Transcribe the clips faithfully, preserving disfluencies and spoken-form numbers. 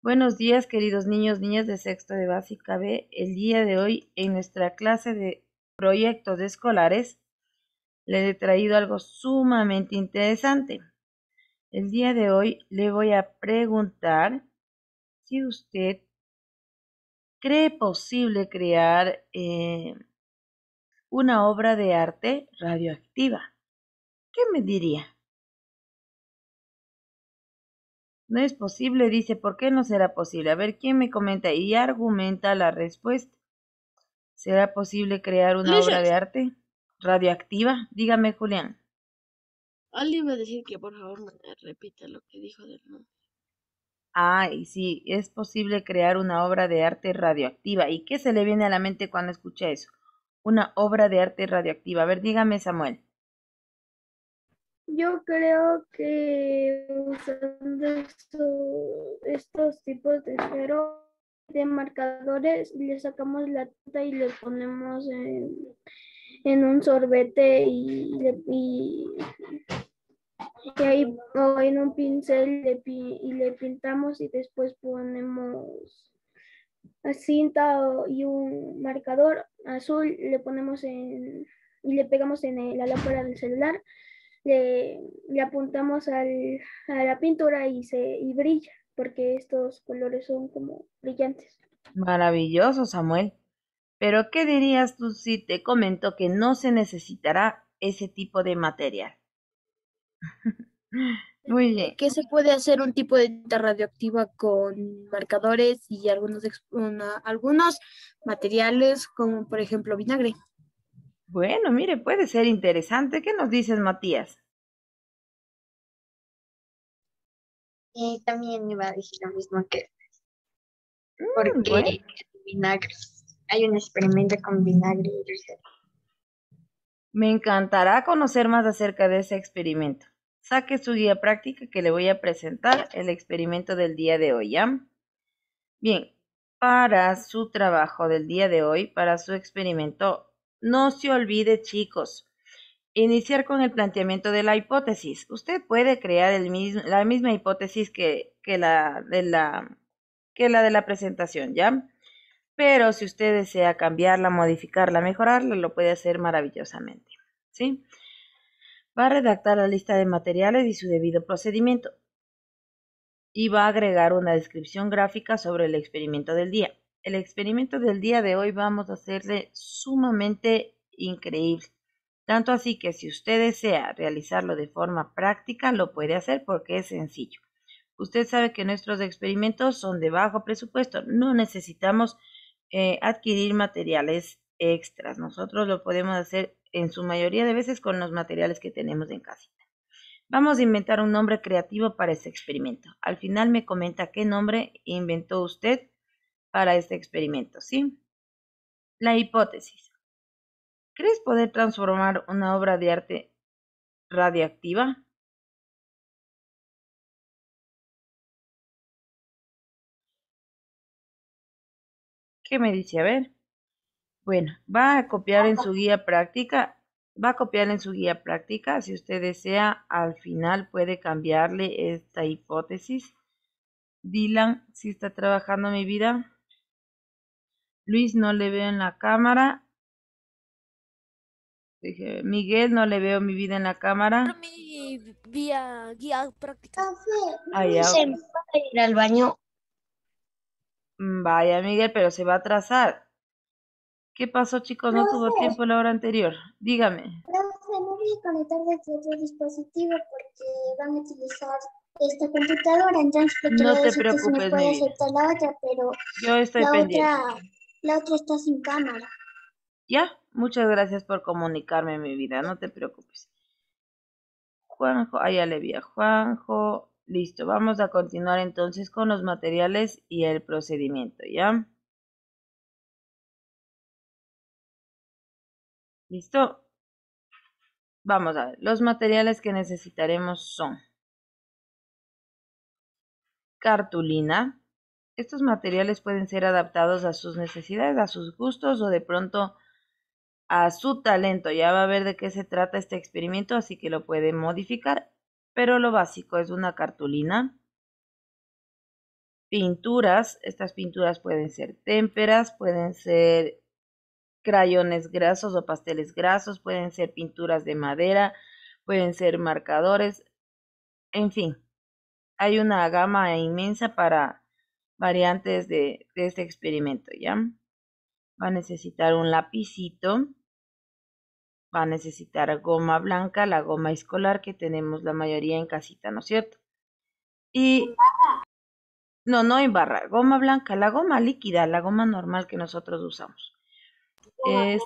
Buenos días, queridos niños, niñas de sexto de básica B. El día de hoy, en nuestra clase de proyectos escolares, les he traído algo sumamente interesante. El día de hoy le voy a preguntar si usted cree posible crear eh, una obra de arte radioactiva. ¿Qué me diría? No es posible, dice, ¿por qué no será posible? A ver, ¿quién me comenta y argumenta la respuesta? ¿Será posible crear una obra de Ulises, arte radioactiva? Dígame, Julián. alguien va a decir que por favor me repita lo que dijo del nombre. Ah, y sí, es posible crear una obra de arte radioactiva. ¿Y qué se le viene a la mente cuando escucha eso? Una obra de arte radioactiva. A ver, dígame, Samuel. Yo creo que usando esto- estos tipos de cero de marcadores, le sacamos la tinta y le ponemos en, en un sorbete y, le- y, y ahí o en un pincel le pi- y le pintamos y después ponemos cinta o- y un marcador azul, le ponemos en y le pegamos en el- la lámpara del celular, le, le apuntamos al, a la pintura y se y brilla, porque estos colores son como brillantes. Maravilloso, Samuel. Pero, ¿qué dirías tú si te comento que no se necesitará ese tipo de material? Muy bien. Que se puede hacer un tipo de tinta radioactiva con marcadores y algunos, ex- una- algunos materiales como por ejemplo vinagre. Bueno, mire, puede ser interesante. ¿Qué nos dices, Matías? Y también iba a decir lo mismo que Mm, porque bueno. vinagre. Hay un experimento con vinagre y receta. Me encantará conocer más acerca de ese experimento. Saque su guía práctica que le voy a presentar el experimento del día de hoy, ¿ya? Bien, para su trabajo del día de hoy, para su experimento, no se olvide, chicos, iniciar con el planteamiento de la hipótesis. Usted puede crear el mismo, la misma hipótesis que, que la de la, que la de la presentación, ¿ya? Pero si usted desea cambiarla, modificarla, mejorarla, lo puede hacer maravillosamente, ¿sí? Va a redactar la lista de materiales y su debido procedimiento y va a agregar una descripción gráfica sobre el experimento del día. El experimento del día de hoy vamos a hacerle sumamente increíble, tanto así que si usted desea realizarlo de forma práctica, lo puede hacer porque es sencillo. Usted sabe que nuestros experimentos son de bajo presupuesto, no necesitamos eh, adquirir materiales extras. Nosotros lo podemos hacer en su mayoría de veces con los materiales que tenemos en casa. Vamos a inventar un nombre creativo para este experimento. Al final me comenta qué nombre inventó usted para este experimento, ¿sí? La hipótesis. ¿Crees poder transformar una obra de arte radiactiva? ¿Qué me dice? A ver. Bueno, va a copiar en su guía práctica, va a copiar en su guía práctica. Si usted desea, al final puede cambiarle esta hipótesis. Dylan, si está trabajando mi vida. Luis, no le veo en la cámara. Dije, Miguel, no le veo mi vida en la cámara. Mi vía guía práctica. Ah, No ya, sé, ok. ¿me puedo ir al baño? Mm, Vaya, Miguel, pero se va a atrasar. ¿Qué pasó, chicos? No tuvo Profe, tiempo la hora anterior. Dígame. profe, no voy a conectar desde otro dispositivo porque van a utilizar esta computadora, entonces le No quería te decir que si me preocupes, mi puede vida. aceptar la otra, pero Yo estoy la pendiente. otra, la otra está sin cámara. ¿Ya? Muchas gracias por comunicarme, mi vida. No te preocupes. Juanjo, ah, ya le vi a Juanjo. Listo, vamos a continuar entonces con los materiales y el procedimiento, ¿ya? ¿Listo? Vamos a ver. Los materiales que necesitaremos son cartulina. Estos materiales pueden ser adaptados a sus necesidades, a sus gustos o de pronto a su talento. Ya va a ver de qué se trata este experimento, así que lo puede modificar. Pero lo básico es una cartulina, pinturas. Estas pinturas pueden ser témperas, pueden ser crayones grasos o pasteles grasos, pueden ser pinturas de madera, pueden ser marcadores, en fin, hay una gama inmensa para variantes de, de este experimento, ¿ya? Va a necesitar un lapicito, va a necesitar goma blanca, la goma escolar que tenemos la mayoría en casita, ¿no es cierto? Y no, no en barra, goma blanca, la goma líquida, la goma normal que nosotros usamos. Es,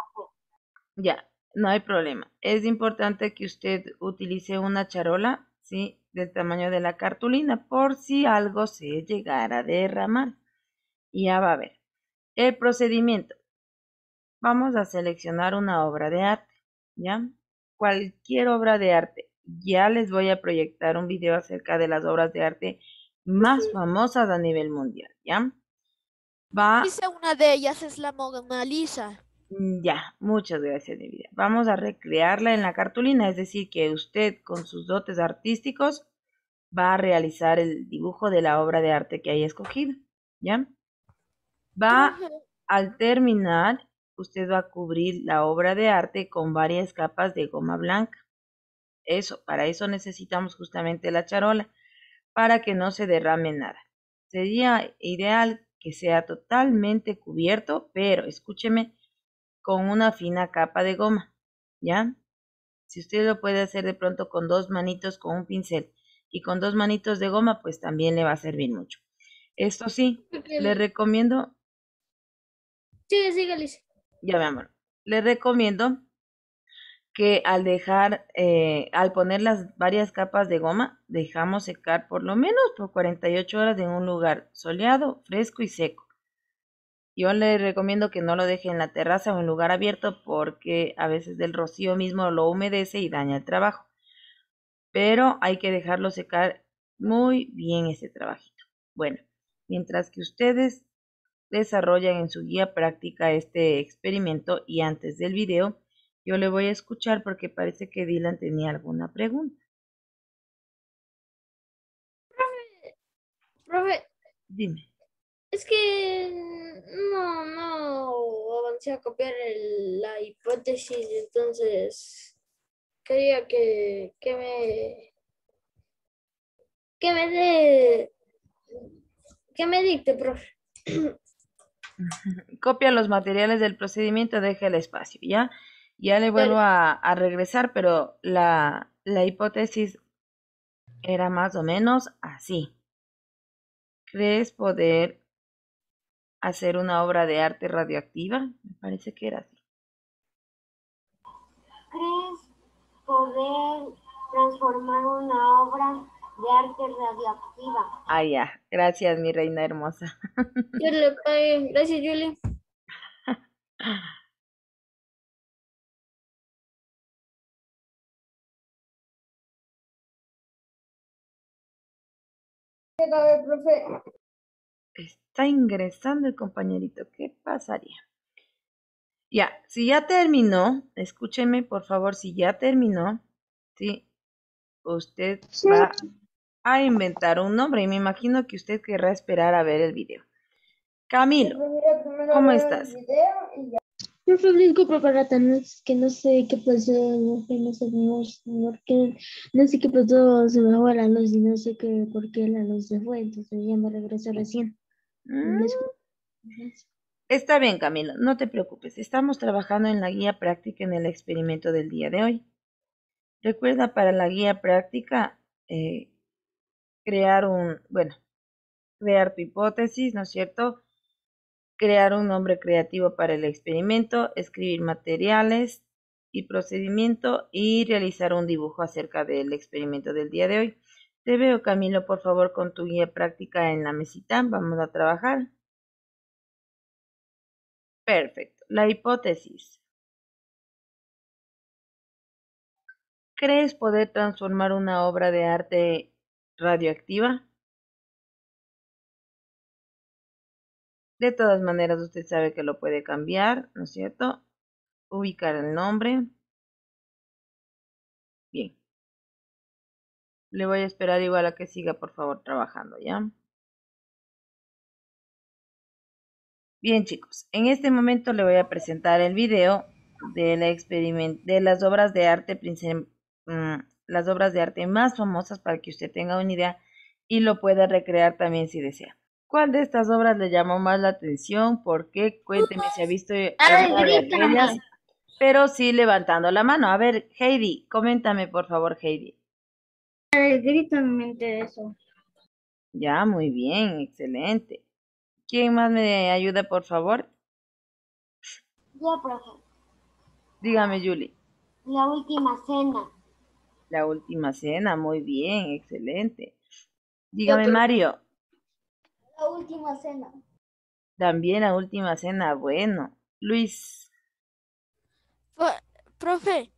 ya, no hay problema. Es importante que usted utilice una charola, ¿sí? Del tamaño de la cartulina, por si algo se llegara a derramar. Y ya va a ver. El procedimiento. Vamos a seleccionar una obra de arte, ¿ya? Cualquier obra de arte. Ya les voy a proyectar un video acerca de las obras de arte más famosas a nivel mundial, ¿ya? Va, Dice una de ellas es la Mona Lisa. mm, ya, muchas gracias, mi vida. Vamos a recrearla en la cartulina, es decir, que usted con sus dotes artísticos va a realizar el dibujo de la obra de arte que haya escogido, ¿ya? Va, Profe, al terminar, usted va a cubrir la obra de arte con varias capas de goma blanca. Eso, para eso necesitamos justamente la charola, para que no se derrame nada. Sería ideal que sea totalmente cubierto, pero escúcheme, con una fina capa de goma, ¿ya? Si usted lo puede hacer de pronto con dos manitos, con un pincel y con dos manitos de goma, pues también le va a servir mucho. Esto sí, le recomiendo, Sigue, sigue, Liz. ya mi amor, le recomiendo que al dejar, eh, al poner las varias capas de goma, dejamos secar por lo menos por cuarenta y ocho horas en un lugar soleado, fresco y seco. Yo le recomiendo que no lo deje en la terraza o en lugar abierto porque a veces el rocío mismo lo humedece y daña el trabajo. Pero hay que dejarlo secar muy bien ese trabajito. Bueno, mientras que ustedes desarrollan en su guía práctica este experimento y antes del video, yo le voy a escuchar porque parece que Dylan tenía alguna pregunta. Profe, Dime. es que no, no avancé a copiar el- la hipótesis, entonces quería que, que me, que me dé, que me dicte, profe. Copia los materiales del procedimiento, deja el espacio, ¿ya? Ya le vuelvo Dale. a, a regresar, pero la, la hipótesis era más o menos así. ¿Crees poder hacer una obra de arte radioactiva? Me parece que era así. ¿Crees poder transformar una obra de arte radioactiva? Ah, ya. Gracias, mi reina hermosa. Yo le pagué. Gracias, Julie. Llega el profe. Está ingresando el compañerito. ¿Qué pasaría? Ya, si ya terminó, escúcheme por favor, si ya terminó, sí, usted va a inventar un nombre y me imagino que usted querrá esperar a ver el video. Camilo, Mira, primero ¿cómo veo el estás? video y ya. Profe Blinco preparata, no es que no sé qué pasó, no sé, no sé, no, no, que- no sé qué pasó, se me fue la luz y no sé qué, por qué la luz se fue, entonces ya me regresé recién. Mm, Me escu- Está bien, Camilo, no te preocupes. Estamos trabajando en la guía práctica en el experimento del día de hoy. Recuerda para la guía práctica eh, crear un, bueno, crear tu hipótesis, ¿no es cierto? Crear un nombre creativo para el experimento, escribir materiales y procedimiento y realizar un dibujo acerca del experimento del día de hoy. Te veo, Camilo, por favor, con tu guía práctica en la mesita. Vamos a trabajar. Perfecto. La hipótesis. ¿Crees poder transformar una obra de arte radioactiva? De todas maneras, usted sabe que lo puede cambiar, ¿no es cierto? Ubicar el nombre. Bien. Le voy a esperar igual a que siga, por favor, trabajando, ¿ya? Bien, chicos, en este momento le voy a presentar el video de, la experiment de las obras de arte princip- mm, las obras de arte más famosas para que usted tenga una idea y lo pueda recrear también si desea. ¿Cuál de estas obras le llamó más la atención? ¿Por qué? Cuénteme si ha visto Ay, alguna de grítame. aquellas, pero sí levantando la mano. A ver, Heidi, coméntame por favor, Heidi. El grito en mente de eso. Ya, muy bien, excelente. ¿Quién más me ayuda, por favor? Ya, profe. Dígame, Julie. La última cena. La última cena, muy bien, excelente. Ya, Dígame, pero Mario. La última cena. También la última cena, bueno. Luis, Pro- profe,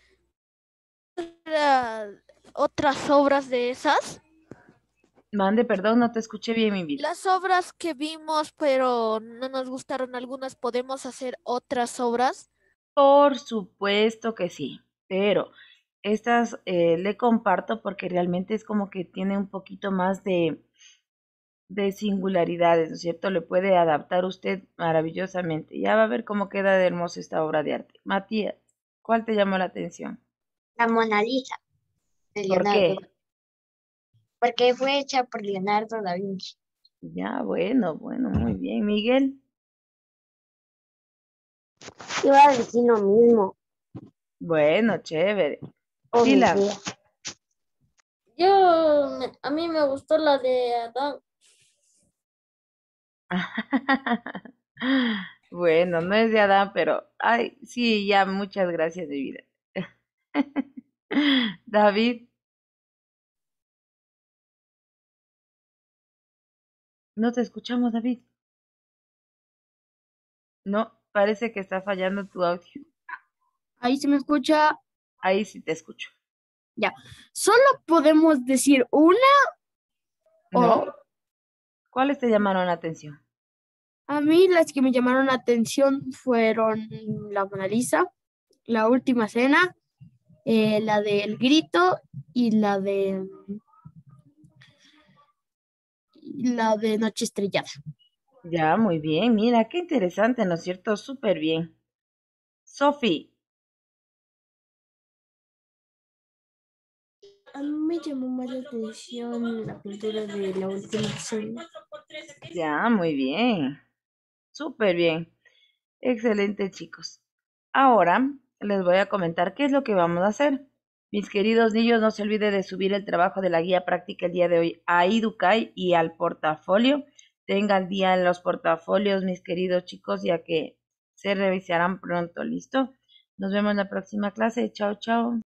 ¿era otras obras de esas? mande perdón, no te escuché bien, mi vida. Las obras que vimos, pero no nos gustaron algunas, ¿podemos hacer otras obras? Por supuesto que sí, pero estas eh, le comparto porque realmente es como que tiene un poquito más de, de singularidades, ¿no es cierto? Le puede adaptar usted maravillosamente. Ya va a ver cómo queda de hermosa esta obra de arte. Matías, ¿cuál te llamó la atención? La Mona Lisa de ¿Por Leonardo, qué? porque fue hecha por Leonardo da Vinci. Ya, bueno, bueno, muy bien. Miguel, Iba a decir lo mismo. bueno, chévere. Oh, mi Dylan, vida. Yo, me- a mí me gustó la de Adán. bueno, no es de Adán, pero, ay, sí, ya, muchas gracias, mi vida. David, no te escuchamos, David. No, parece que está fallando tu audio. Ahí se me escucha. Ahí sí te escucho. Ya. Solo podemos decir una ¿No? o ¿Cuáles te llamaron la atención? a mí las que me llamaron la atención fueron la Mona Lisa, la última cena, eh, la del grito y la de y la de Noche Estrellada. Ya, muy bien, mira, qué interesante, ¿no es cierto? Súper bien. Sophie, A mí me llamó más la atención la pintura de la última cena. ya, muy bien. Súper bien. Excelente, chicos. Ahora les voy a comentar qué es lo que vamos a hacer. Mis queridos niños, no se olvide de subir el trabajo de la guía práctica el día de hoy a Educay y al portafolio. Tengan día en los portafolios, mis queridos chicos, ya que se revisarán pronto. ¿Listo? Nos vemos en la próxima clase. Chao, chao.